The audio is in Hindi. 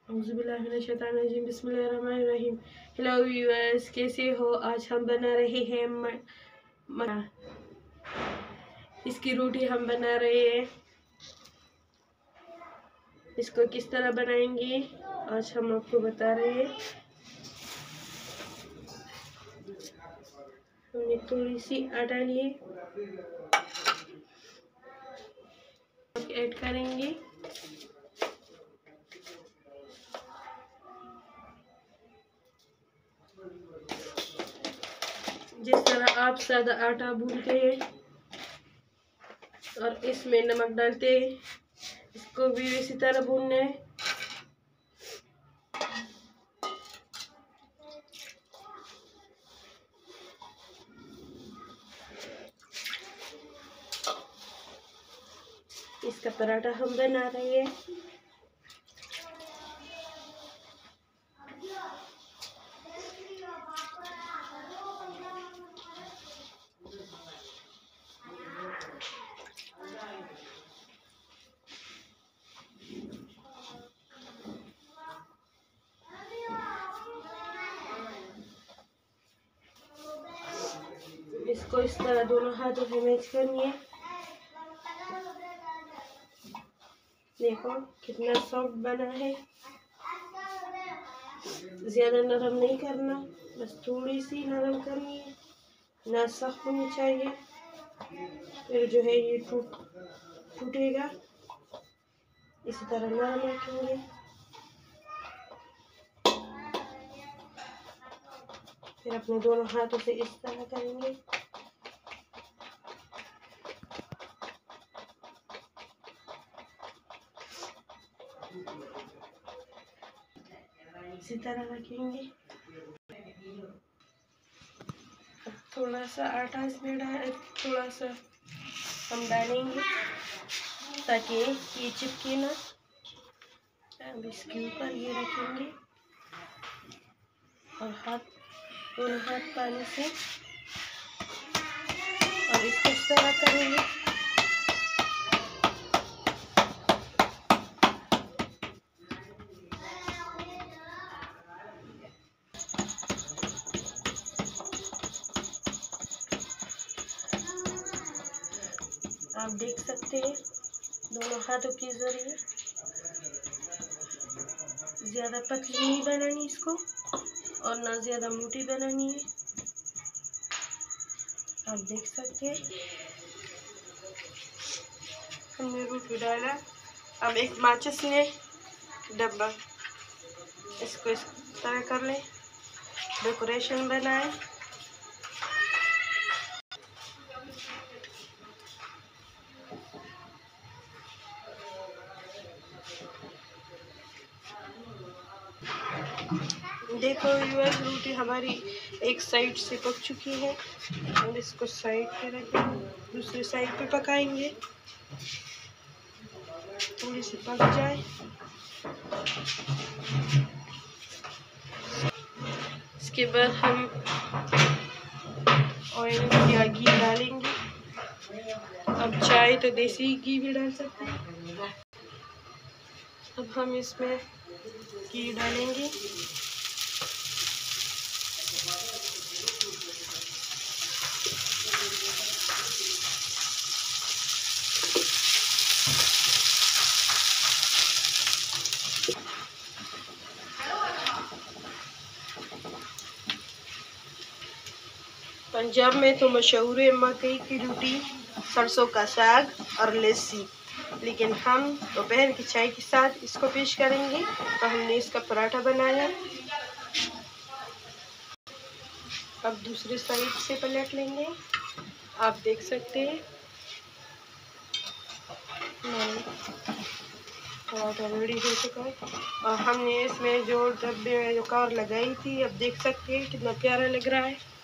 बिस्मिल्लाहिर्रहमानिर्रहीम। हेलो व्यूअर्स, कैसे हो? आज हम बना रहे हैं इसकी रोटी हम बना रहे हैं। इसको किस तरह बनाएंगे आज हम आपको बता रहे हैं। हमने थोड़ी सी आटा लिए, ऐड करेंगे। जिस तरह आप सादा आटा भूनते हैं और इसमें नमक डालते हैं, इसको भी इसी तरह भूनना है। इसका पराठा हम बना रहे हैं। इसको इस तरह दोनों हाथों से मैच करनी है। देखो कितना सॉफ्ट बना है। ज्यादा नरम नहीं करना, बस थोड़ी सी नरम करनी है, ना सख्त होनी चाहिए, फिर जो है ये टूटेगा। इसी तरह नरम रखेंगे। फिर अपने दोनों हाथों से इस तरह करेंगे। इसी तरह रखेंगे। थोड़ा सा आटा इसमें थोड़ा सा हम डालेंगे ताकि ये चिपके ना। अब इसके ऊपर ये रखेंगे और दोनों हाथ पानी से और इसको इस तरह करेंगे। आप देख सकते हैं दोनों हाथों के जरिए। ज्यादा पतली नहीं बनानी इसको और ना ज्यादा मोटी बनानी है। आप देख सकते हैं हमने रोटी डाला। अब एक माचिस ले डब्बा, इसको इस तरह कर ले, डेकोरेशन बनाए। देखो व्यूअर्स, रोटी हमारी एक साइड से पक चुकी है। और इसको साइड पे रखेंगे, दूसरी साइड पे पकाएंगे, थोड़ी सी पक जाए। इसके बाद हम ऑयल या घी डालेंगे। अब चाहे तो देसी घी भी डाल सकते हैं। अब हम इसमें घी डालेंगे। पंजाब में तो मशहूर है मकई की रोटी, सरसों का साग और लस्सी, लेकिन हम दोपहर की चाय के साथ इसको पेश करेंगे। तो हमने इसका पराठा बनाया। अब दूसरी साइड से पलट लेंगे। आप देख सकते हैं पराठा रेडी हो चुका है। और हमने इसमें जो डब्बे में जो कवर लगाई थी, अब देख सकते हैं कितना प्यारा लग रहा है।